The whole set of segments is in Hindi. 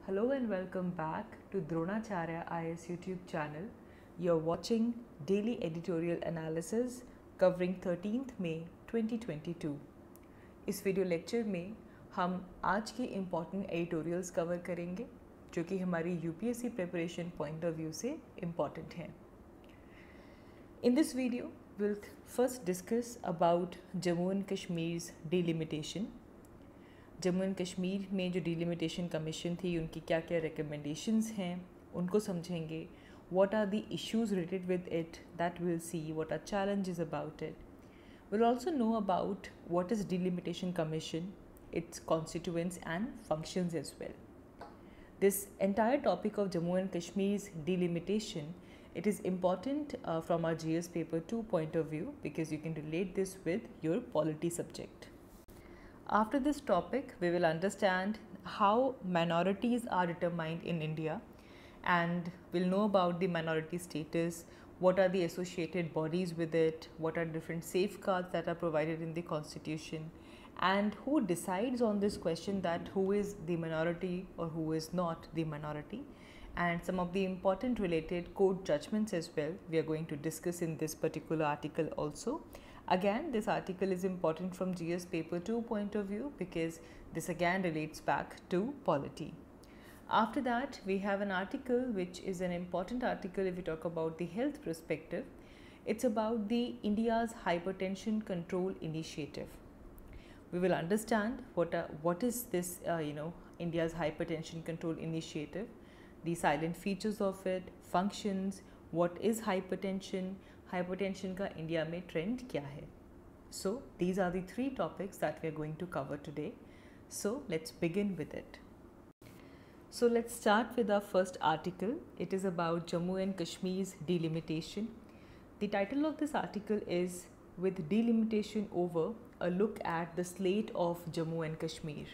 Hello and welcome back to Dronacharya IS YouTube channel. You're watching daily editorial analysis covering 13th May 2022. इस वीडियो लेक्चर में हम आज के इम्पॉर्टेंट एडिटोरियल्स कवर करेंगे जो कि हमारी UPSC preparation point of view से इम्पॉर्टेंट हैं. In this video, we'll first discuss about Jammu and Kashmir's delimitation. Jammu and Kashmir में जो डिलिमिटेशन कमीशन थी उनकी क्या क्या रिकमेंडेशंस हैं उनको समझेंगे. What are the issues related with it that will see. What are challenges about it. Will also know about what is delimitation commission, its constituents and functions as well. This entire topic of Jammu and Kashmir's delimitation, it is important from our GS paper 2 point of view because you can relate this with your polity subject. After this topic, we will understand how minorities are determined in India and we'll know about the minority status, what are the associated bodies with it, what are different safeguards that are provided in the constitution, and who decides on this question that who is the minority or who is not the minority, and some of the important related court judgments as well we are going to discuss in this particular article also. Again, this article is important from GS paper 2 point of view because this again relates back to polity. After that, we have an article which is an important article if we talk about the health perspective. It's about the India's hypertension control initiative. We will understand what is this India's hypertension control initiative, the silent features of it, functions, what is hypertension, hypertension का इंडिया में ट्रेंड क्या है. So these are the three topics that we are going to cover today. So let's begin with it. So let's start with our first article. It is about Jammu and Kashmir's delimitation. The title of this article is "With Delimitation Over, a look at the slate of Jammu and Kashmir."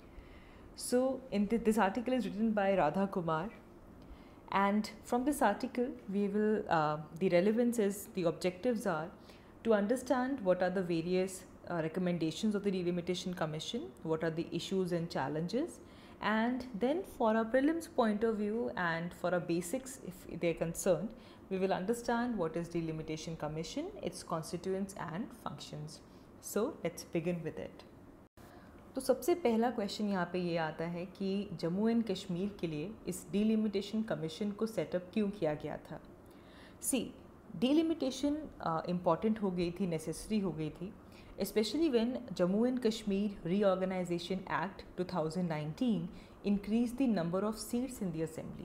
So this article is written by Radha Kumar. And from this article, we will, the relevance is, the objectives are to understand what are the various recommendations of the Delimitation Commission, what are the issues and challenges, and then for our prelims point of view and for our basics if they are concerned, we will understand what is Delimitation Commission, its constituents and functions. So let's begin with it. तो सबसे पहला क्वेश्चन यहाँ पे ये आता है कि जम्मू एंड कश्मीर के लिए इस डिलिमिटेशन कमीशन को सेटअप क्यों किया गया था. सी, डिलिमिटेशन इम्पॉर्टेंट हो गई थी, नेसेसरी हो गई थी, specially when Jammu and Kashmir reorganisation act 2019 increase the number of seats in the assembly.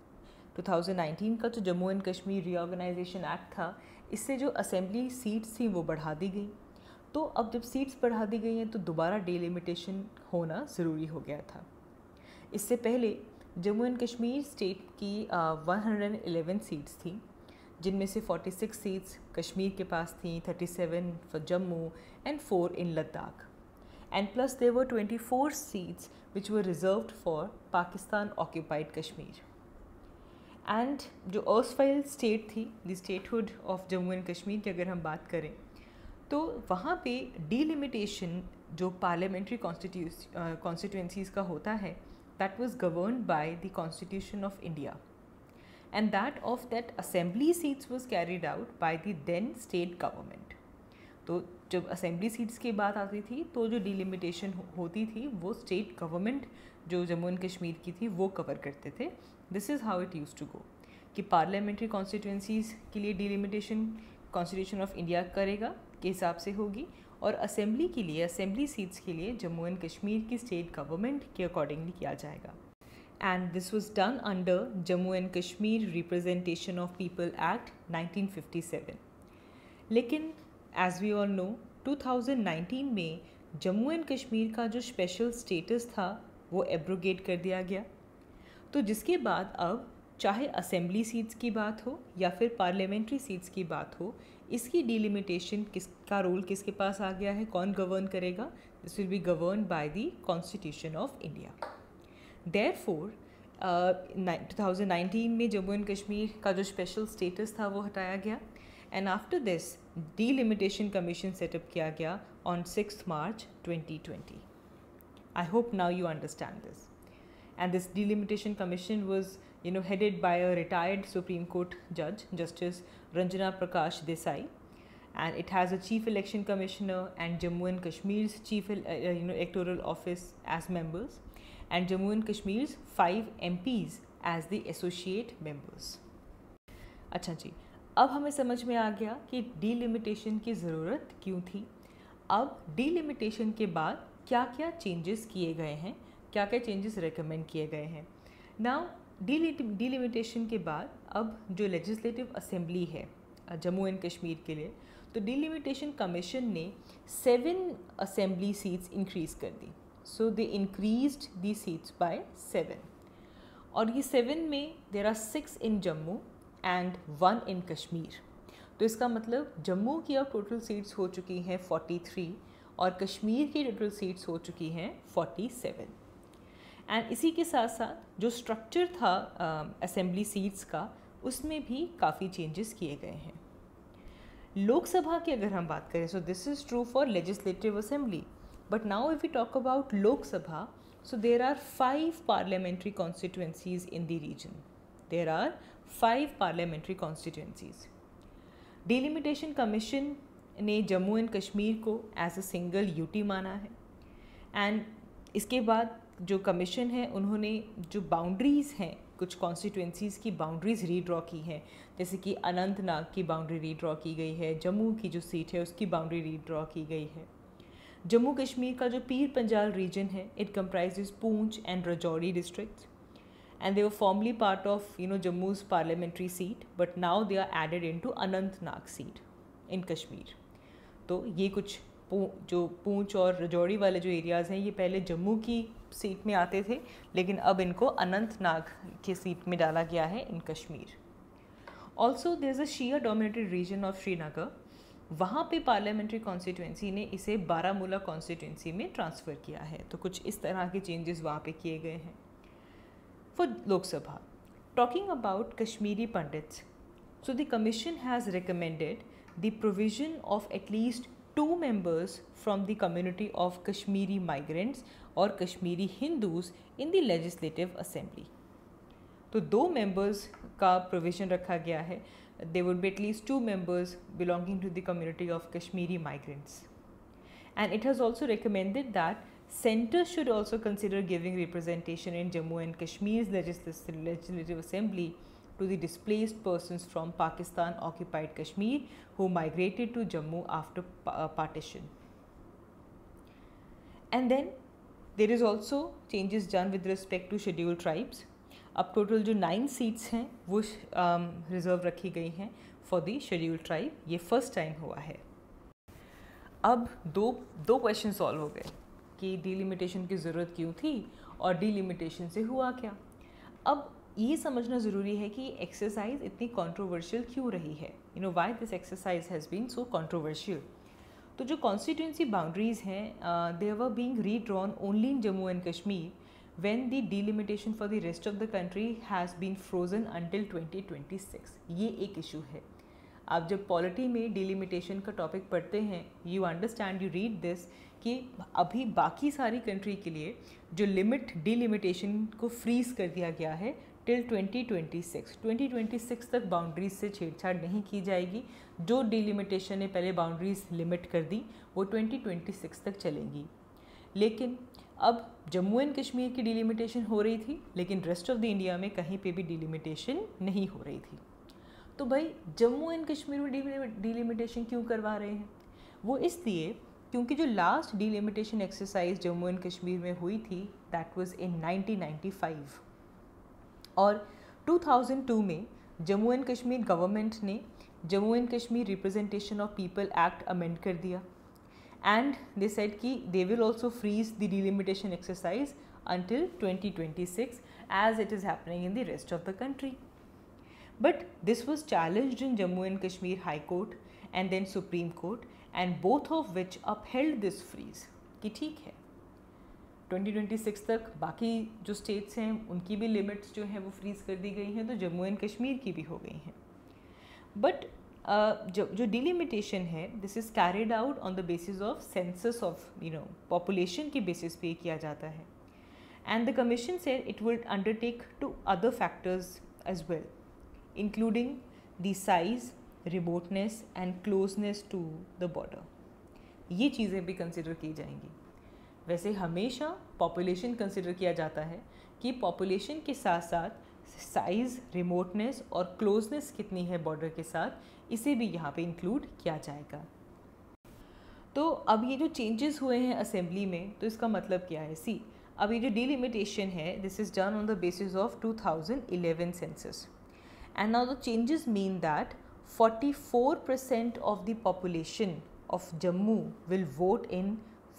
2019 का जो Jammu and Kashmir reorganisation act था, इससे जो असेंबली सीट्स थी वो बढ़ा दी गई. तो अब जब सीट्स बढ़ा दी गई हैं तो दोबारा डिलिमिटेशन होना ज़रूरी हो गया था. इससे पहले जम्मू एंड कश्मीर स्टेट की 111 सीट्स थी, जिनमें से 46 सीट्स कश्मीर के पास थी, 37 for Jammu and 4 in Ladakh. And plus there were 24 seats which were reserved for Pakistan occupied Kashmir. And जो अर्सफाइल स्टेट थी, the statehood of Jammu and Kashmir की अगर हम बात करें तो वहाँ पे डिलिमिटेशन जो पार्लियामेंट्री कॉन्स्टिट्यूएंसीज का होता है, that was governed by the constitution of India, and that of that assembly seats was carried out by the then state government. तो जब असेंबली सीट्स की बात आती थी तो जो डिलिमिटेशन होती थी वो स्टेट गवर्नमेंट जो जम्मू एंड कश्मीर की थी वो कवर करते थे. This is how it used to go कि पार्लियामेंट्री कॉन्स्टिट्यूएंसीज के लिए डिलिमिटेशन कॉन्स्टिट्यूशन ऑफ इंडिया करेगा के हिसाब से होगी, और असेंबली के लिए, असेंबली सीट्स के लिए जम्मू एंड कश्मीर की स्टेट गवर्नमेंट के अकॉर्डिंगली किया जाएगा. And this was done under Jammu and Kashmir representation of people act 1957. लेकिन एज वी ऑल नो 2019 में जम्मू एंड कश्मीर का जो स्पेशल स्टेटस था वो एब्रोगेट कर दिया गया. तो जिसके बाद अब चाहे असेंबली सीट्स की बात हो या फिर पार्लियामेंट्री सीट्स की बात हो, इसकी डिलिमिटेशन किसका रोल किसके पास आ गया है, कौन गवर्न करेगा. This will be govern by the constitution of India. Therefore 2019 में जम्मू एंड कश्मीर का जो स्पेशल स्टेटस था वो हटाया गया, and after this delimitation commission set up किया गया on 6 March 2020. I hope now you understand this. and this delimitation commission was headed by a retired Supreme Court judge, Justice Ranjana Prakash Desai, and it has a chief election commissioner and Jammu and Kashmir's chief electoral office as members, and Jammu and Kashmir's 5 MPs as the associate members. अच्छा जी, अब हमें समझ में आ गया कि डीलिमिटेशन की ज़रूरत क्यों थी। अब डीलिमिटेशन के बाद क्या क्या चेंजेस किए गए हैं, क्या क्या चेंजेस रेकमेंड किए गए हैं। नाउ डीलिमिटेशन के बाद अब जो लेजिस्लेटिव असेंबली है जम्मू एंड कश्मीर के लिए, तो डीलिमिटेशन कमीशन ने 7 असेंबली सीट्स इंक्रीज़ कर दी। So they increased the seats by 7, और ये 7 में there are 6 in Jammu and 1 in Kashmir. तो इसका मतलब जम्मू की अब टोटल सीट्स हो चुकी हैं 43 और कश्मीर की टोटल सीट्स हो चुकी हैं 47। एंड इसी के साथ साथ जो स्ट्रक्चर था असेंबली सीट्स का, उसमें भी काफ़ी चेंजेस किए गए हैं। लोकसभा की अगर हम बात करें, so this is true for legislative assembly, but now if we talk about Lok Sabha, so there are 5 parliamentary constituencies in the region. There are 5 parliamentary constituencies. Delimitation Commission ने जम्मू एंड कश्मीर को एज अ सिंगल यूटी माना है, एंड इसके बाद जो कमीशन है उन्होंने जो बाउंड्रीज़ हैं, कुछ कॉन्स्टिट्यूंसीज़ की बाउंड्रीज़ रीड्रॉ की हैं, जैसे कि अनंतनाग की बाउंड्री रीड्रॉ की गई है, जम्मू की जो सीट है उसकी बाउंड्री रीड्रॉ की गई है। जम्मू कश्मीर का जो पीर पंजाल रीजन है, it comprises Poonch and Rajouri districts, and they were formerly part of Jammu's parliamentary seat, but now they are added into Anantnag seat in Kashmir. तो ये कुछ जो पूंछ और राजौरी वाले जो एरियाज़ हैं, ये पहले जम्मू की सीट में आते थे, लेकिन अब इनको अनंतनाग की सीट में डाला गया है in Kashmir. Also there is a Shia dominated region of Srinagar, वहाँ पे पार्लियामेंट्री कॉन्स्टिट्यूंसी ने इसे बारामूला कॉन्स्टिट्यूंसी में ट्रांसफ़र किया है। तो कुछ इस तरह के चेंजेस वहाँ पे किए गए हैं। For Lok Sabha, talking about Kashmiri Pandits, so the commission has recommended the provision of at least 2 members from the community of Kashmiri migrants और Kashmiri Hindus in the legislative assembly. तो 2 members का प्रोविज़न रखा गया है। There would be at least 2 members belonging to the community of Kashmiri migrants. And it has also recommended that Centre should also consider giving representation in Jammu and Kashmir's legislative assembly to the displaced persons from Pakistan occupied Kashmir who migrated to Jammu after partition. And then there is also changes done with respect to scheduled tribes. अब टोटल जो 9 सीट्स हैं वो रिज़र्व रखी गई हैं फॉर द शेड्यूल्ड ट्राइब। ये फर्स्ट टाइम हुआ है। अब दो क्वेश्चन सॉल्व हो गए कि डीलिमिटेशन की ज़रूरत क्यों थी और डीलिमिटेशन से हुआ क्या। अब ये समझना ज़रूरी है कि एक्सरसाइज इतनी कंट्रोवर्शियल क्यों रही है, why this exercise has been so controversial. तो जो कॉन्स्टिट्यूंसी बाउंड्रीज़ हैं they were being redrawn only in Jammu and Kashmir when the delimitation for the rest of the country has been frozen until 2026. ये एक इशू है। आप जब पॉलिटी में डिलिमिटेशन का टॉपिक पढ़ते हैं, you understand, you read this कि अभी बाकी सारी कंट्री के लिए जो डिलिमिटेशन को फ्रीज कर दिया गया है टिल 2026 तक बाउंड्रीज से छेड़छाड़ नहीं की जाएगी। जो डिलिमिटेशन ने पहले बाउंड्रीज लिमिट कर दी वो 2026 तक चलेंगी। लेकिन अब जम्मू एंड कश्मीर की डिलिमिटेशन हो रही थी, लेकिन रेस्ट ऑफ द इंडिया में कहीं पे भी डिलिमिटेशन नहीं हो रही थी। तो भाई जम्मू एंड कश्मीर में डिलिमिटेशन क्यों करवा रहे हैं? वो इसलिए क्योंकि जो last delimitation exercise Jammu and Kashmir में हुई थी दैट वाज इन 1995, और 2002 में जम्मू एंड कश्मीर गवर्नमेंट ने Jammu and Kashmir representation of people act amend कर दिया, and they said कि they will also freeze the delimitation exercise until 2026 as it is happening in the rest of the country. But this was challenged in Jammu and Kashmir High Court and then Supreme Court, and both of which upheld this freeze कि ठीक है 2026 तक बाकी जो स्टेट्स हैं उनकी भी लिमिट्स जो हैं वो फ्रीज कर दी गई हैं, तो जम्मू एंड कश्मीर की भी हो गई हैं। बट जो डिलिमिटेशन है this is carried out on the basis of census of population के बेसिस पे किया जाता है। and the commission said it would undertake 2 other factors as well, including the size, remoteness and closeness to the border. ये चीज़ें भी कंसिडर की जाएंगी. वैसे हमेशा पॉपुलेशन कंसिडर किया जाता है कि पॉपुलेशन के साथ साथ साइज़, रिमोटनेस और क्लोजनेस कितनी है बॉर्डर के साथ, इसे भी यहाँ पे इंक्लूड किया जाएगा. तो अब ये जो चेंजेस हुए हैं असेंबली में, तो इसका मतलब क्या है? सी, अब ये जो डिलिमिटेशन है, this is done on the basis of 2011 census, and now the changes mean that 44% of the population of Jammu will vote in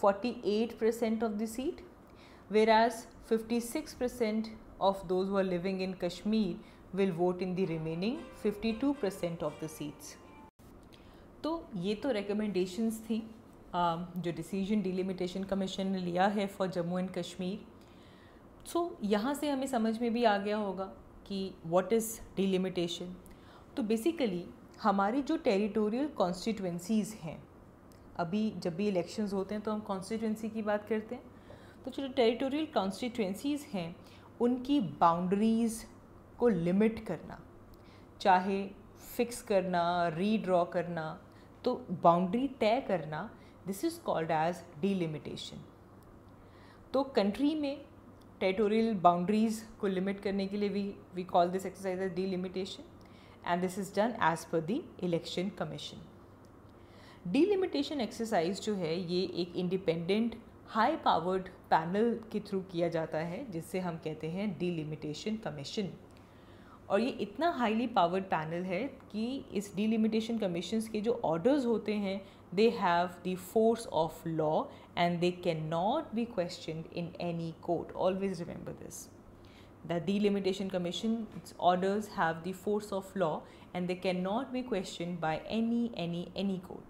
48% of the seat, whereas 56% of those who are living in Kashmir will vote in the remaining 52% of the seats. तो ये तो recommendations थी जो डिसीजन डिलिमिटेशन कमीशन ने लिया है for Jammu and Kashmir. So यहाँ से हमें समझ में भी आ गया होगा कि व्हाट इज़ डिलिमिटेशन. तो बेसिकली हमारी जो टेरिटोरियल कॉन्स्टिट्यूंसीज़ हैं, अभी जब भी इलेक्शंस होते हैं तो हम कॉन्स्टिट्यूंसी की बात करते हैं, तो जो टेरिटोरियल कॉन्स्टिट्यूंसीज़ हैं उनकी बाउंड्रीज़ को लिमिट करना, चाहे फिक्स करना, रीड्रॉ करना, तो बाउंड्री तय करना, this is called as delimitation. तो कंट्री में टेरिटोरियल बाउंड्रीज़ को लिमिट करने के लिए we call this exercise as delimitation, and this is done as per the election commission. Delimitation exercise जो है ये एक इंडिपेंडेंट हाई पावर्ड पैनल के थ्रू किया जाता है, जिससे हम कहते हैं डिलिमिटेशन कमीशन. और ये इतना हाईली पावर्ड पैनल है कि इस डिलिमिटेशन कमीशंस के जो ऑर्डर्स होते हैं they have the force of law and they can not be questioned in any court. Always remember this. The Delimitation Commission's orders have the force of law and they cannot be questioned by any court.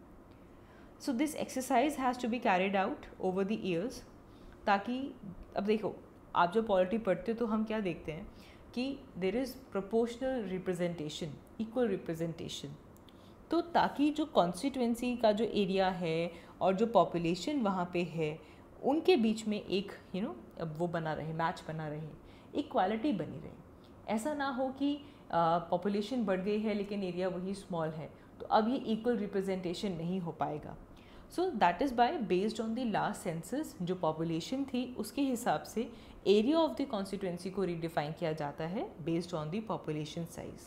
So this exercise has to be carried out over the years, ताकि अब देखो, आप जब पॉलिटी पढ़ते हो तो हम क्या देखते हैं कि there is proportional representation, equal representation. तो ताकि जो कॉन्स्टिट्यूंसी का जो एरिया है और जो पॉपुलेशन वहाँ पे है उनके बीच में एक वो बना रहे, मैच बना रहे, इक्वालिटी बनी रहे. ऐसा ना हो कि पॉपुलेशन बढ़ गई है लेकिन एरिया वही स्मॉल है, तो अब ये इक्वल रिप्रेजेंटेशन नहीं हो पाएगा. So that is by based on the last census जो पॉपुलेशन थी उसके हिसाब से एरिया ऑफ द कॉन्स्टिट्यूंसी को रीडिफाइन किया जाता है based on the population size.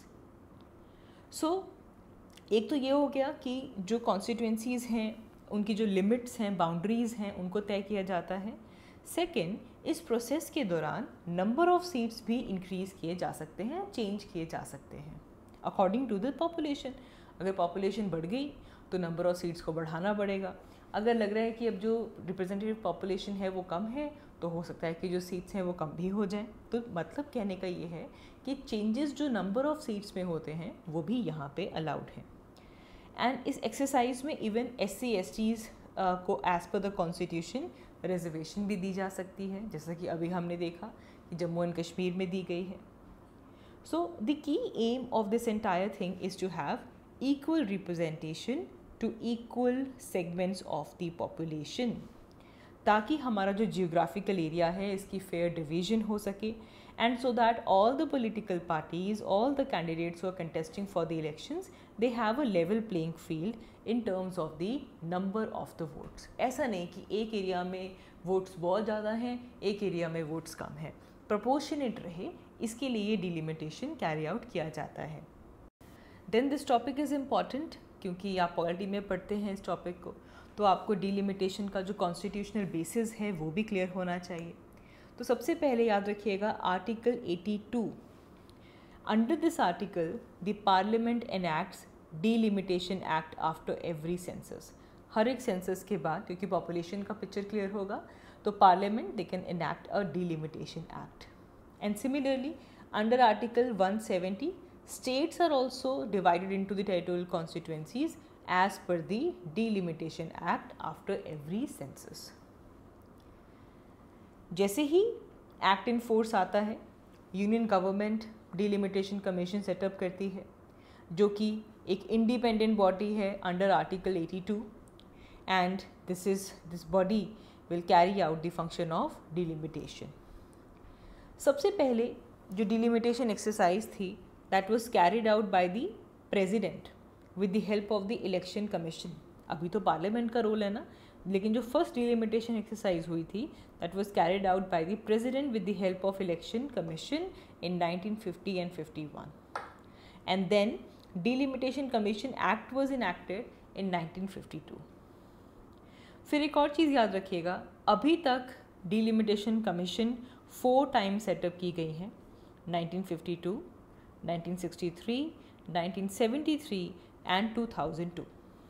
So एक तो ये हो गया कि जो कॉन्स्टिट्यूंसीज़ हैं उनकी जो लिमिट्स हैं, बाउंड्रीज़ हैं, उनको तय किया जाता है. सेकेंड, इस प्रोसेस के दौरान नंबर ऑफ़ सीट्स भी इंक्रीज़ किए जा सकते हैं, चेंज किए जा सकते हैं अकॉर्डिंग टू द पॉपुलेशन. अगर पॉपुलेशन बढ़ गई तो नंबर ऑफ़ सीट्स को बढ़ाना पड़ेगा. अगर लग रहा है कि अब जो रिप्रेजेंटेटिव पॉपुलेशन है वो कम है, तो हो सकता है कि जो सीट्स हैं वो कम भी हो जाएं. तो मतलब कहने का ये है कि चेंजेस जो नंबर ऑफ़ सीट्स में होते हैं वो भी यहाँ पे अलाउड हैं. एंड इस एक्सरसाइज में इवन SC/STs को as per the constitution reservation भी दी जा सकती है, जैसा कि अभी हमने देखा कि जम्मू एंड कश्मीर में दी गई है. So the key aim of this entire thing is to have equal representation to equal segments of the population, ताकि हमारा जो जियोग्राफिकल एरिया है इसकी फेयर डिवीजन हो सके, and so that all the political parties, all the candidates who are contesting for the elections, they have a level playing field in terms of the number of the votes. ऐसा नहीं कि एक एरिया में वोट्स बहुत ज़्यादा हैं, एक एरिया में वोट्स कम है. प्रोपोर्शनेट रहे, इसके लिए डिलिमिटेशन कैरी आउट किया जाता है. Then this topic is important क्योंकि आप पॉलिटी में पढ़ते हैं इस टॉपिक को, तो आपको डिलिमिटेशन का जो कॉन्स्टिट्यूशनल बेसिस है वो भी क्लियर होना चाहिए. तो सबसे पहले याद रखिएगा article 82. Under this article the parliament enacts delimitation act after every census. हर एक सेंसस के बाद, क्योंकि पॉपुलेशन का पिक्चर क्लियर होगा, तो parliament they can enact a delimitation act. And similarly under article 170 states are also divided into the territorial constituencies as per the delimitation act after every census. जैसे ही एक्ट इन फोर्स आता है, union government delimitation commission setup करती है, जो कि एक इंडिपेंडेंट बॉडी है under article 82, and this body will carry out the function of delimitation. सबसे पहले जो delimitation exercise थी that was carried out by the president with the help of the election commission. अभी तो पार्लियामेंट का रोल है ना, लेकिन जो फर्स्ट delimitation exercise हुई थी that was carried out by the president with the help of election commission in 1950 and 51. And then delimitation commission act was enacted in 1952. फिर एक और चीज़ याद रखिएगा, अभी तक डिलिमिटेशन कमीशन 4 टाइम सेटअप की गई हैं, 1952, 1963, 1973 एंड 2002.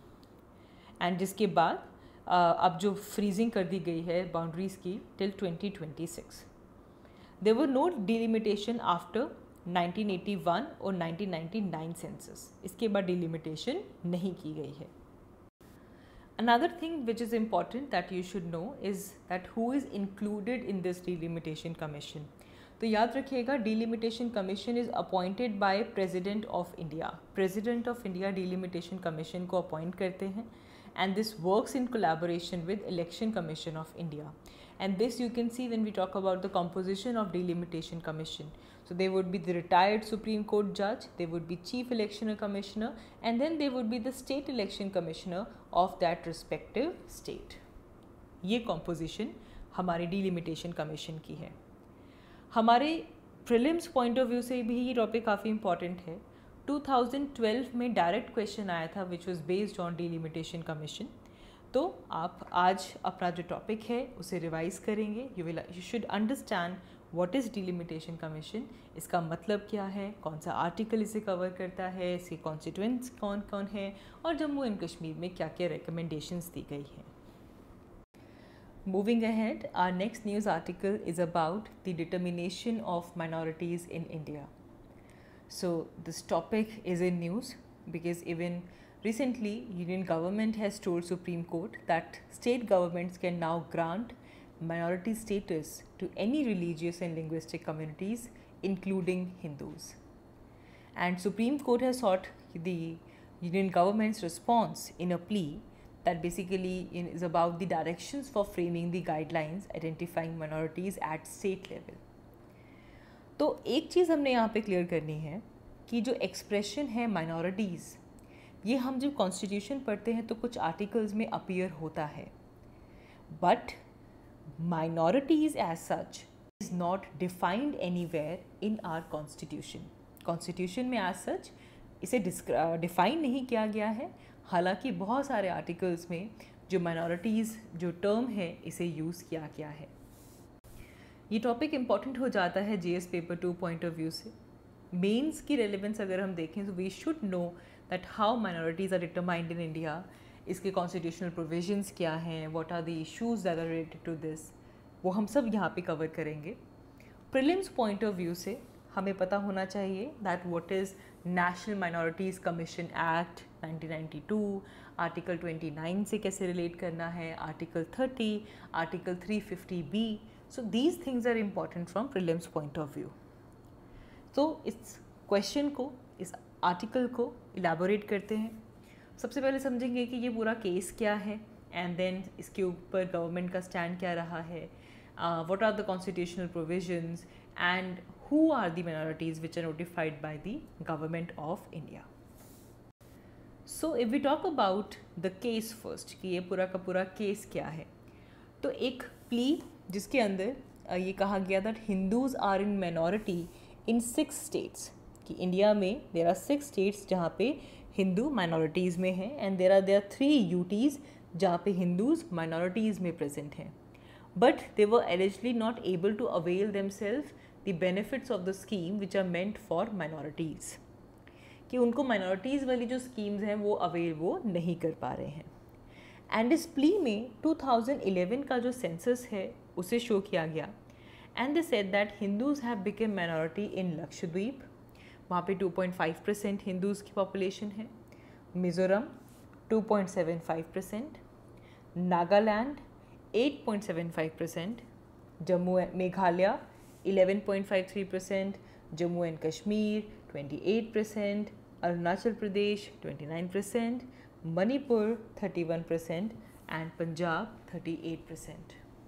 एंड जिसके बाद अब जो फ्रीजिंग कर दी गई है बाउंड्रीज़ की till 2026. There were no delimitation after 1981 और 1999 सेंसस. इसके बाद डिलिमिटेशन नहीं की गई है. Another thing which is important that you should know is that who is included in this delimitation commission. तो याद रखिएगा delimitation commission is appointed by President of India. President of India delimitation commission को appoint करते हैं and this works in collaboration with Election Commission of India. And this you can see when we talk about the composition of delimitation commission. So there would be the retired Supreme Court judge, there would be Chief Election Commissioner, and then there would be the State Election Commissioner of that respective state. ये composition हमारे delimitation commission की है. हमारे prelims point of view से भी ये topic काफ़ी important है. 2012 में direct question आया था which was based on delimitation commission. तो आप आज अपना जो टॉपिक है उसे रिवाइज करेंगे. You should understand what is delimitation commission, इसका मतलब क्या है, कौन सा आर्टिकल इसे कवर करता है, इसके कॉन्स्टिट्यूएंट्स कौन कौन है और जम्मू एंड कश्मीर में क्या क्या रिकमेंडेशंस दी गई हैं. Moving ahead, our next news article is about the determination of minorities in India. So this topic is in news because even recently Union government has told Supreme Court that state governments can now grant minority status to any religious and linguistic communities including Hindus. And Supreme Court has sought the Union government's response in a plea that basically is about the directions for framing the guidelines identifying minorities at state level. तो एक चीज़ हमने यहाँ पे क्लियर करनी है कि जो एक्सप्रेशन है माइनॉरिटीज़, ये हम जब कॉन्स्टिट्यूशन पढ़ते हैं तो कुछ आर्टिकल्स में अपीयर होता है, but minorities as such is not defined anywhere in our constitution. Constitution में एज सच इसे डिफाइन नहीं किया गया है, हालांकि बहुत सारे आर्टिकल्स में जो माइनॉरिटीज़ जो टर्म है इसे यूज़ किया गया है. ये टॉपिक इम्पॉर्टेंट हो जाता है GS paper 2 point of view से. मेंस की रेलेवेंस अगर हम देखें तो we should know that how minorities are determined in India, इसके कॉन्स्टिट्यूशनल प्रोविजंस क्या हैं, what are the issues that are related to this, वो हम सब यहाँ पे कवर करेंगे. प्रीलिम्स पॉइंट ऑफ व्यू से हमें पता होना चाहिए that what is national minorities commission act 1992, article 29 से कैसे रिलेट करना है, article 30, article 350B. So these things are important from prelims point of view. तो इस क्वेश्चन को, इस आर्टिकल को इलेबोरेट करते हैं. सबसे पहले समझेंगे कि ये पूरा केस क्या है, एंड देन इसके ऊपर गवर्नमेंट का स्टैंड क्या रहा है, what are the constitutional provisions and who are the minorities which are notified by the government of India. So if we talk about the case first, कि ये पूरा का पूरा केस क्या है, तो एक प्ली जिसके अंदर ये कहा गया that Hindus are in minority in 6 states, कि इंडिया में देर आर 6 स्टेट्स जहाँ पे हिंदू माइनॉरिटीज़ में हैं, एंड देर आर 3 UTs जहाँ पे हिंदूज़ माइनॉरिटीज़ में प्रेजेंट हैं, but they were eligibly not able to avail themselves the benefits of the scheme which are meant for minorities, कि उनको माइनॉरिटीज़ वाली जो स्कीम्स हैं वो अवेल वो नहीं कर पा रहे हैं. एंड इस प्ली में 2011 का जो सेंसस है उसे शो किया गया, and they said that Hindus have become minority in Lakshadweep, वहाँ पे 2.5% हिंदूज़ की पॉपुलेशन है. Mizoram 2.75%, Nagaland 8.75%, Jammu Meghalaya 11.53%, Jammu and Kashmir 28%, Arunachal Pradesh 29%, Manipur 31% and Punjab 38%.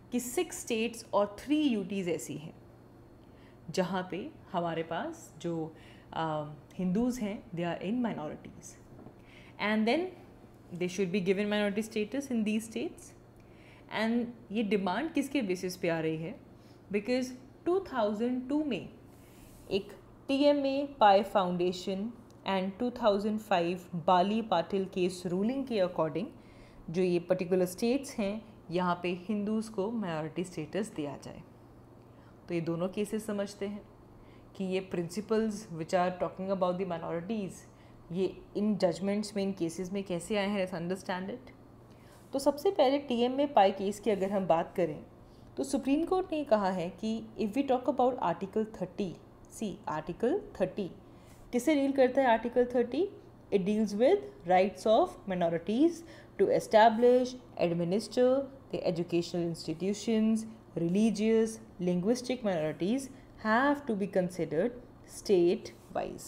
कि 6 स्टेट्स और 3 यूटीज़ ऐसी हैं जहाँ पे हमारे पास जो हिंदूज़ हैं they are in minorities and then they should be given minority status in these states. And ये डिमांड किसके बेसिस पे आ रही है? बिकॉज 2002 में एक TMA Pai foundation and 2005 Bali Patil case ruling के अकॉर्डिंग जो ये पर्टिकुलर स्टेट्स हैं यहाँ पे हिंदूज़ को माइनॉरिटी स्टेटस दिया जाए. तो ये दोनों केसेस समझते हैं कि ये principles which are talking about the minorities ये इन जजमेंट्स में इन केसेस में कैसे आए हैं, लेट्स अंडरस्टैंड इट. तो सबसे पहले TMA पाई केस की अगर हम बात करें तो सुप्रीम कोर्ट ने कहा है कि if we talk about article 30, see article 30 किसे डील करता है? Article 30 it deals with rights of minorities to establish, administer the educational institutions. Religious, linguistic minorities have to be considered state-wise.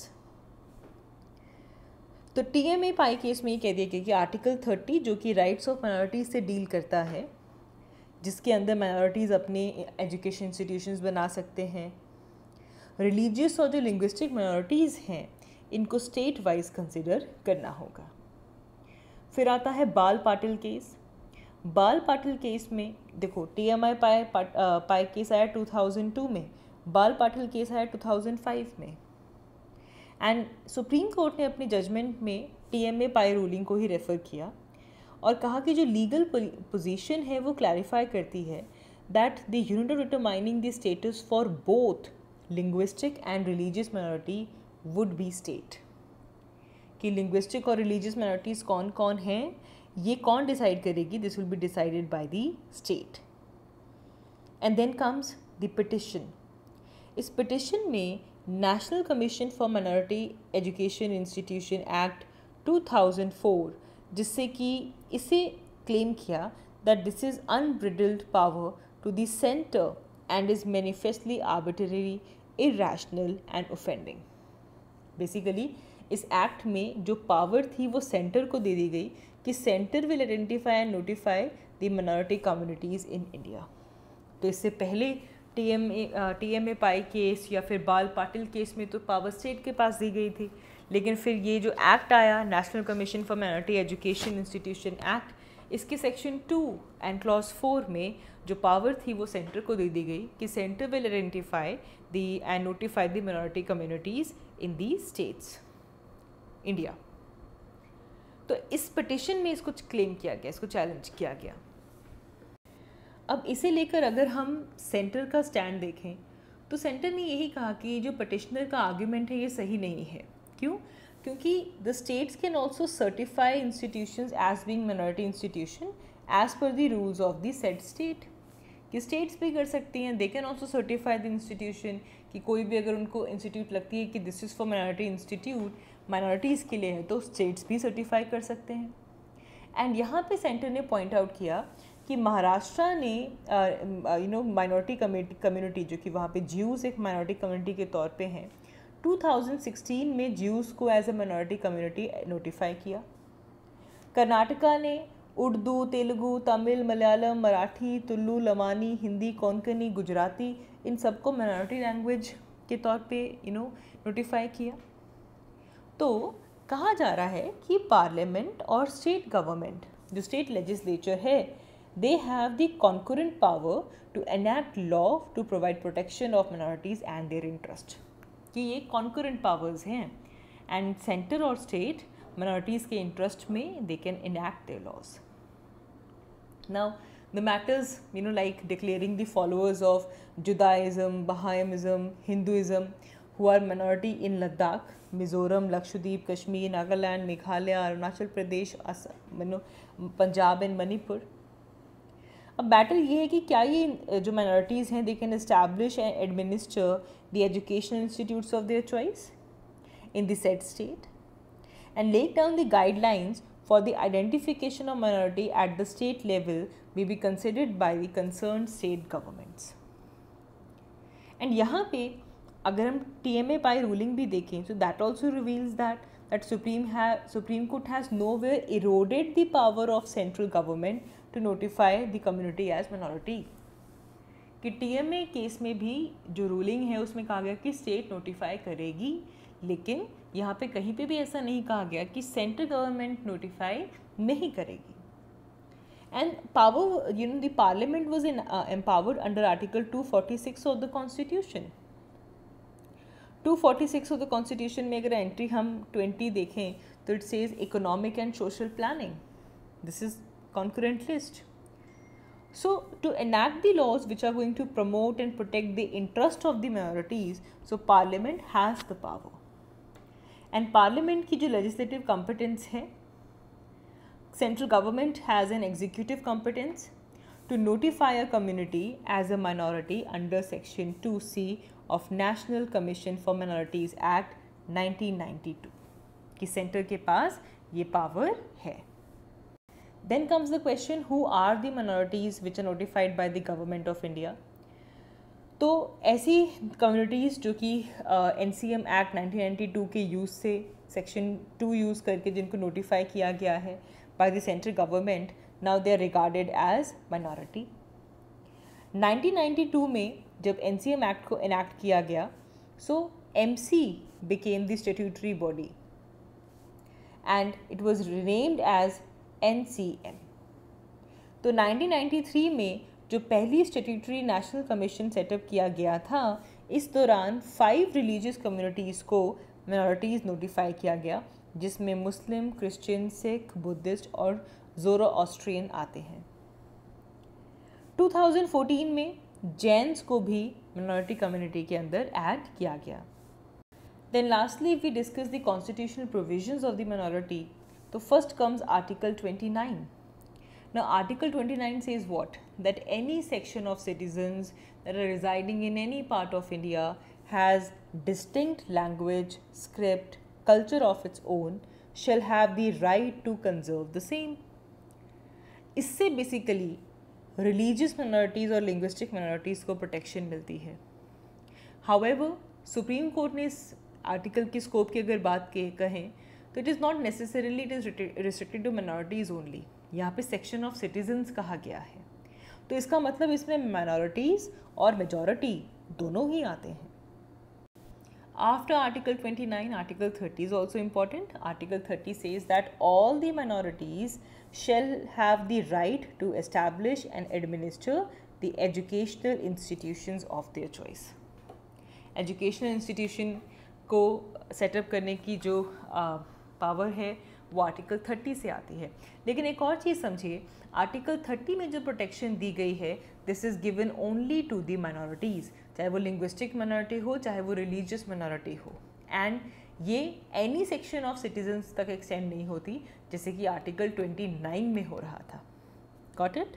तो TMA पाई केस में ये कह दिया गया कि आर्टिकल 30 जो कि राइट्स ऑफ माइनॉरिटीज़ से डील करता है, जिसके अंदर माइनॉरिटीज़ अपने एजुकेशन इंस्टीट्यूशंस बना सकते हैं, रिलीजियस और जो लिंग्विस्टिक माइनॉरिटीज़ हैं इनको स्टेट वाइज कंसिडर करना होगा. फिर आता है बाल पाटिल केस. बाल पाटिल केस में देखो TMA पाई केस आया 2002 में, बाल पाटिल केस आया 2005 में. एंड सुप्रीम कोर्ट ने अपने जजमेंट में TMA पाई रूलिंग को ही रेफ़र किया और कहा कि जो लीगल पोजीशन है वो क्लैरिफाई करती है that the unit of determining the status for both linguistic and religious minority would be state. कि लिंग्विस्टिक और रिलीजियस माइनॉरिटीज़ कौन कौन हैं ये कौन डिसाइड करेगी? This will be decided by the state. And then comes the petition. इस पिटिशन में national commission for minority education institution act 2004 जिससे कि इसे क्लेम किया that this is unbridled power to the centre and is manifestly arbitrary, irrational and offending. Basically इस एक्ट में जो पावर थी वो सेंटर को दे दी गई कि centre will identify and notify the minority communities in India. तो इससे पहले TMA पाई केस या फिर बाल पाटिल केस में तो पावर स्टेट के पास दी गई थी, लेकिन फिर ये जो एक्ट आया national commission for minority education institution act, इसके सेक्शन 2 एंड क्लॉज 4 में जो पावर थी वो सेंटर को दे दी गई कि centre will identify the and notify the minority communities in the states India. तो इस पिटिशन में इसको क्लेम किया गया, इसको चैलेंज किया गया. अब इसे लेकर अगर हम सेंटर का स्टैंड देखें तो सेंटर ने यही कहा कि जो पिटिशनर का आर्ग्यूमेंट है ये सही नहीं है. क्यों? क्योंकि the states can also certify institutions as being minority institution as per the rules of the set state. कि स्टेट्स भी कर सकती हैं, they can also certify the institution कि कोई भी अगर उनको इंस्टीट्यूट लगती है कि this is for minority institute, minorities के लिए है, तो स्टेट्स भी सर्टिफाई कर सकते हैं. एंड यहाँ पे सेंटर ने पॉइंट आउट किया कि महाराष्ट्र ने माइनॉरिटी कम्युनिटी जो कि वहाँ पे ज्यूज़ एक माइनॉरिटी कम्युनिटी के तौर पे हैं, 2016 में ज्यूज़ को as a minority community notify किया. कर्नाटका ने उर्दू, तेलुगु, तमिल, मलयालम, मराठी, तुलु, लमानी, हिंदी, कोंकणी, गुजराती इन सबको माइनॉरिटी लैंग्वेज के तौर पे नोटिफाई किया. तो कहा जा रहा है कि पार्लियामेंट और स्टेट गवर्नमेंट जो स्टेट लेजिस्लेचर है they have the concurrent power to enact law to provide protection of minorities and their interest. कि ये concurrent powers हैं and center और state minorities के interest में they can enact their laws. Now the matters like declaring the followers of Judaism, Bahaimism, Hinduism who are minority in Ladakh, Mizoram, Lakshadweep, Kashmir, Nagaland, Meghalaya, Arunachal Pradesh, Punjab and Manipur. अब बैटल ये है कि क्या ये जो माइनॉरिटीज़ हैं they can establish and administer the educational institutes of their choice in the set state and lay down the guidelines for the identification of minority at the state level may be considered by the concerned state governments. And यहाँ पे अगर हम TMA पाई रूलिंग भी देखें so that also reveals that Supreme Court has nowhere eroded the power of central government to notify the community as minority. कि टीएमए केस में भी जो रूलिंग है उसमें कहा गया कि स्टेट नोटिफाई करेगी, लेकिन यहाँ पे कहीं पे भी ऐसा नहीं कहा गया कि सेंट्रल गवर्नमेंट नोटिफाई नहीं करेगी. And power, the parliament was empowered under Article 246 of the Constitution. 246 of the Constitution में अगर एंट्री हम 20 देखें तो it says economic and social planning. This is concurrent list. So to enact the laws which are going to promote and protect the interest of the minorities, so Parliament has the power. And Parliament की जो legislative competence है, central government has an executive competence to notify a community as a minority under Section 2C of National Commission for Minorities Act 1992 कि सेंटर के पास ये पावर है. Then comes the question, who are the minorities which are notified by the government of India? तो ऐसी कम्युनिटीज़ जो कि NCM Act 1992 के यूज़ से सेक्शन 2 यूज़ करके जिनको नोटिफाई किया गया है by the central government, now they are regarded as minority. 1992 में जब NCM Act को enact किया गया, so MC became the statutory body and it was renamed as NCM. तो 1993 में जो पहली स्टेट्यूटरी नेशनल कमीशन सेटअप किया गया था, इस दौरान 5 रिलीजियस कम्युनिटीज़ को मिनॉरिटीज़ नोटिफाई किया गया, जिसमें मुस्लिम, क्रिश्चियन, सिख, बुद्धिस्ट और ज़ोरोएस्ट्रियन आते हैं. 2014 में जैन्स को भी मिनॉरिटी कम्युनिटी के अंदर ऐड किया गया. Then lastly we discuss the constitutional provisions of the minority. तो first comes article 29. Now Article 29 says what? That any section of citizens that are residing in any part of India has distinct language, script, culture of its own shall have the right to conserve the same. इससे बेसिकली religious minorities और linguistic minorities को protection मिलती है. However, सुप्रीम कोर्ट ने इस आर्टिकल की स्कोप की अगर बात कहें तो it is not necessarily it is restricted to minorities only. यहाँ पे सेक्शन ऑफ सिटीजन्स कहा गया है, तो इसका मतलब इसमें माइनॉरिटीज़ और मेजॉरिटी दोनों ही आते हैं. After article 29, article 30 is also important. Article 30 says that all the minorities shall have the right to establish and administer the educational institutions of their choice. Educational institution को सेटअप करने की जो पावर है वो आर्टिकल 30 से आती है. लेकिन एक और चीज़ समझिए, आर्टिकल 30 में जो प्रोटेक्शन दी गई है, this is given only to the minorities, चाहे वो लिंग्विस्टिक माइनॉरिटी हो, चाहे वो रिलीजियस माइनॉरिटी हो. एंड ये एनी सेक्शन ऑफ सिटीजन्स तक एक्सटेंड नहीं होती, जैसे कि आर्टिकल 29 में हो रहा था. Got it?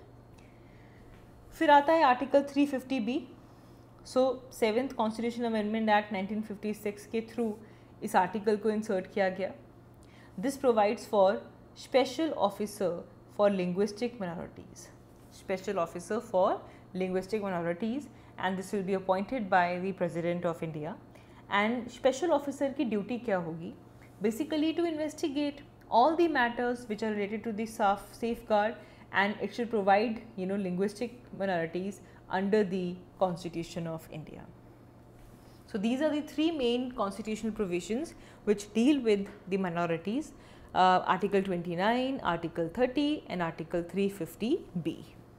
फिर आता है article 350B. So 7th constitutional amendment act 1956 के थ्रू इस आर्टिकल को इंसर्ट किया गया. This provides for special officer for linguistic minorities. Special officer for linguistic minorities, and this will be appointed by the President of India. And special officer की duty क्या होगी? Basically to investigate all the matters which are related to the safeguard, and it should provide linguistic minorities under the Constitution of India. So these are the 3 main constitutional provisions which deal with the minorities, Article 29, Article 30 and Article 350B.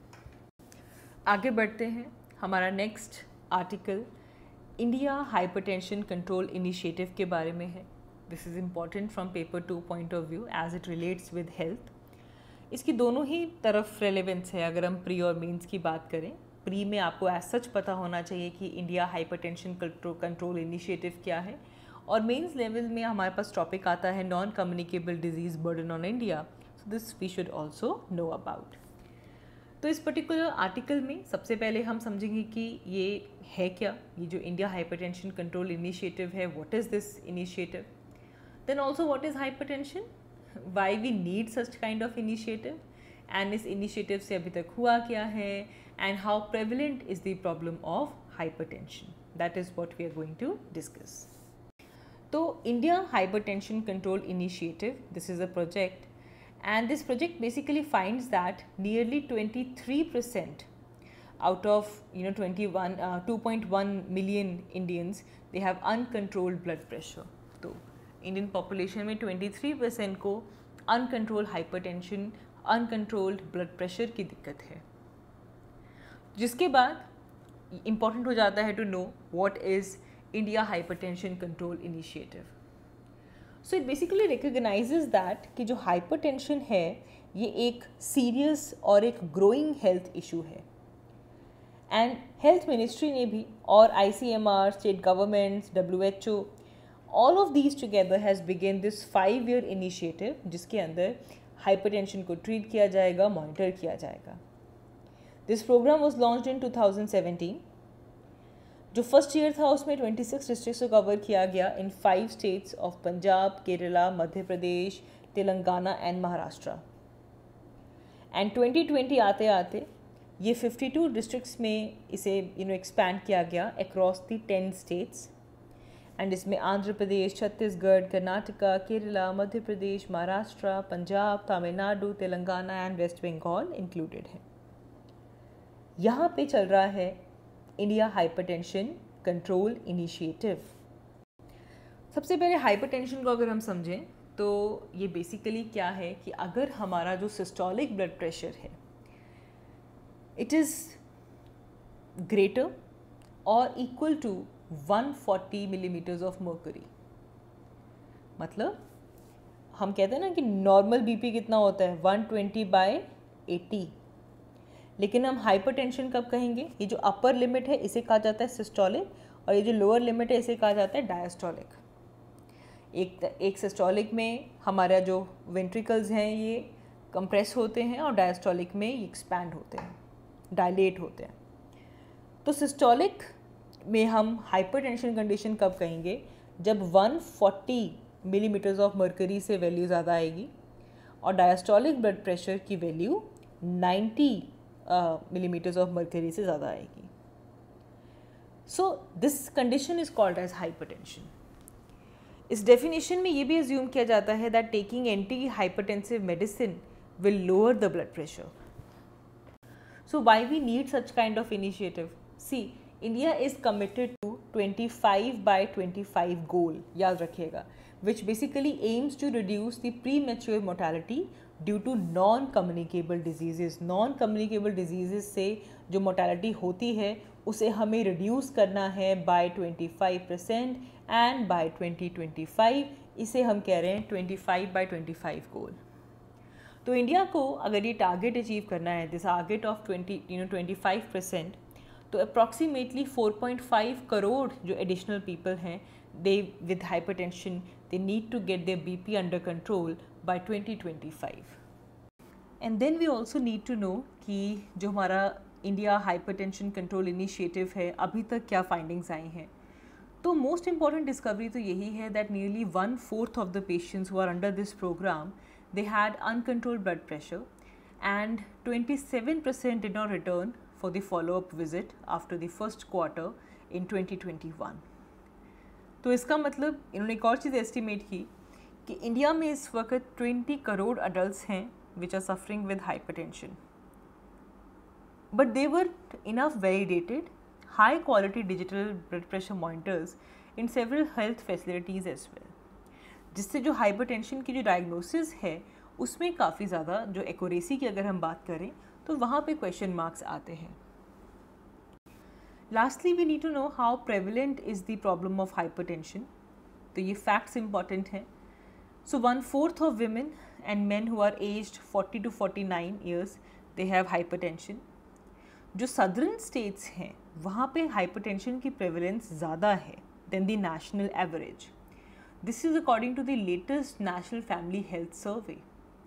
आगे बढ़ते हैं. हमारा next article India hypertension control initiative के बारे में है. This is important from paper 2 point of view as it relates with health. इसकी दोनों ही तरफ रेलेवेंस है. अगर हम प्री और मेंस की बात करें, प्री में आपको एज सच पता होना चाहिए कि इंडिया हाइपरटेंशन कंट्रोल इनिशिएटिव क्या है, और मेंस लेवल में हमारे पास टॉपिक आता है non communicable disease burden on India. So this we should also know about. तो इस पर्टिकुलर आर्टिकल में सबसे पहले हम समझेंगे कि ये है क्या, ये जो इंडिया हाइपरटेंशन कंट्रोल इनिशिएटिव है, what is this initiative. Then also what is hypertension, why we need such kind of initiative, and इस इनिशिएटिव से अभी तक हुआ क्या है, and how prevalent is the problem of hypertension. That is what we are going to discuss. So India Hypertension Control Initiative, this is a project, and this project basically finds that nearly 23% out of 2.1 million Indians, they have uncontrolled blood pressure. तो इंडियन पॉपुलेशन में 23% को uncontrolled hypertension, uncontrolled blood pressure की दिक्कत है. जिसके बाद इम्पॉर्टेंट हो जाता है to know what is India hypertension control initiative. So it basically recognizes that कि जो हाइपरटेंशन है ये एक सीरियस और एक ग्रोइंग हेल्थ इशू है. एंड हेल्थ मिनिस्ट्री ने भी और ICMR, state governments, WHO, all of these together has begin this 5-year initiative जिसके अंदर हाइपरटेंशन को ट्रीट किया जाएगा, मॉनिटर किया जाएगा. This program was launched in 2017. जो फर्स्ट ईयर था उसमें 26 डिस्ट्रिक्ट्स को कवर किया गया in 5 states of Punjab, Kerala, Madhya Pradesh, Telangana and Maharashtra. And 2020 आते आते ये 52 डिस्ट्रिक्ट्स में इसे एक्सपैंड किया गया अक्रॉस दी 10 स्टेट्स. एंड इसमें Andhra Pradesh, Chhattisgarh, Karnataka, Kerala, Madhya Pradesh, Maharashtra, Punjab, Tamil Nadu, Telangana and West Bengal included है. यहाँ पे चल रहा है इंडिया हाइपरटेंशन कंट्रोल इनिशिएटिव. सबसे पहले हाइपरटेंशन को अगर हम समझें तो ये बेसिकली क्या है कि अगर हमारा जो सिस्टोलिक ब्लड प्रेशर है इट इज़ ग्रेटर और equal to 140 millimetres of mercury. मतलब हम कहते हैं ना कि नॉर्मल बीपी कितना होता है 120/80, लेकिन हम हाइपरटेंशन कब कहेंगे? ये जो अपर लिमिट है इसे कहा जाता है सिस्टोलिक और ये जो लोअर लिमिट है इसे कहा जाता है डायस्टोलिक. एक सिस्टोलिक में हमारा जो वेंट्रिकल्स हैं ये कंप्रेस होते हैं और डायस्टोलिक में ये एक्सपैंड होते हैं, डायलेट होते हैं. तो सिस्टोलिक में हम हाइपरटेंशन कंडीशन कब कहेंगे? जब 140 मिलीमीटर्स ऑफ मर्करी से वैल्यू ज़्यादा आएगी और डायस्टोलिक ब्लड प्रेशर की वैल्यू 90 मिलीमीटर्स ऑफ मर्करी से ज़्यादा आएगी. So this condition is called as hypertension. इस डेफिनेशन में ये भी एज्यूम किया जाता है that taking anti hypertensive medicine will lower the blood pressure. So why we need such kind of initiative? See, India is committed to 25/25 goal, याद रखिएगा, which basically aims to reduce the premature mortality due to non-communicable diseases. Non-communicable diseases से जो mortality होती है उसे हमें reduce करना है by 25% and by 2025 इसे हम कह रहे हैं 25/25 गोल. तो इंडिया को अगर ये टारगेट अचीव करना है, दिस टारगेट ऑफ 25%, तो अप्रॉक्सीमेटली 4.5 करोड़ जो एडिशनल पीपल हैं they with hypertension they need to get their BP under control by 2025. And then we also need to know कि जो हमारा इंडिया हाइपरटेंशन कंट्रोल इनिशिएटिव है अभी तक क्या फाइंडिंग्स आई हैं. तो मोस्ट इम्पॉर्टेंट डिस्कवरी तो यही है that nearly 1/4 of the patients who are under this programme they had uncontrolled blood pressure and 27% did not return for the follow-up visit after the first quarter in 2021. तो इसका मतलब इन्होंने एक और चीज़ एस्टिमेट की कि इंडिया में इस वक्त 20 करोड़ अडल्ट्स हैं which are suffering with hypertension, but they were enough validated high quality digital blood pressure monitors in several health facilities as well, जिससे जो हाइपरटेंशन की जो डायग्नोसिस है उसमें काफ़ी ज़्यादा जो एक्यूरेसी की अगर हम बात करें तो वहाँ पे क्वेश्चन मार्क्स आते हैं. Lastly, we need to know how prevalent is the problem of hypertension. तो ये facts important हैं. So 1/4 of women and men who are aged 40 to 49 years, they have hypertension. जो southern states हैं वहाँ पे hypertension की prevalence ज़्यादा है than the national average. This is according to the latest National Family Health Survey.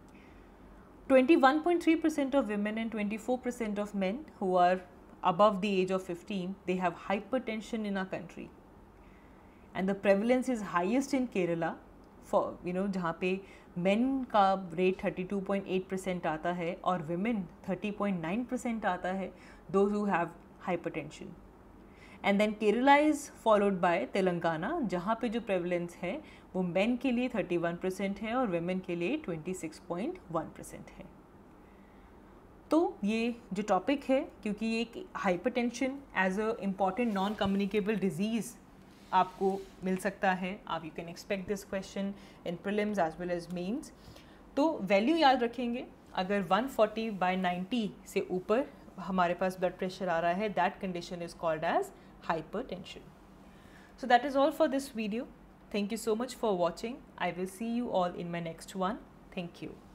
21.3% of women and 24% of men who are above the age of 15, they have hypertension in our country, and the prevalence is highest in Kerala for जहाँ पे men का rate 32.8% आता है और women 30.9% आता है, those who have hypertension. And then Kerala is followed by Telangana जहाँ पे जो prevalence है वो men के लिए 31% है और women के लिए 26.1% है. तो ये जो टॉपिक है, क्योंकि ये एक hypertension as a important non communicable disease आपको मिल सकता है, आप you can expect this question in prelims as well as mains. तो वैल्यू याद रखेंगे, अगर 140/90 से ऊपर हमारे पास ब्लड प्रेशर आ रहा है, that condition is called as hypertension. So that is all for this video. Thank you so much for watching. I will see you all in my next one. Thank you.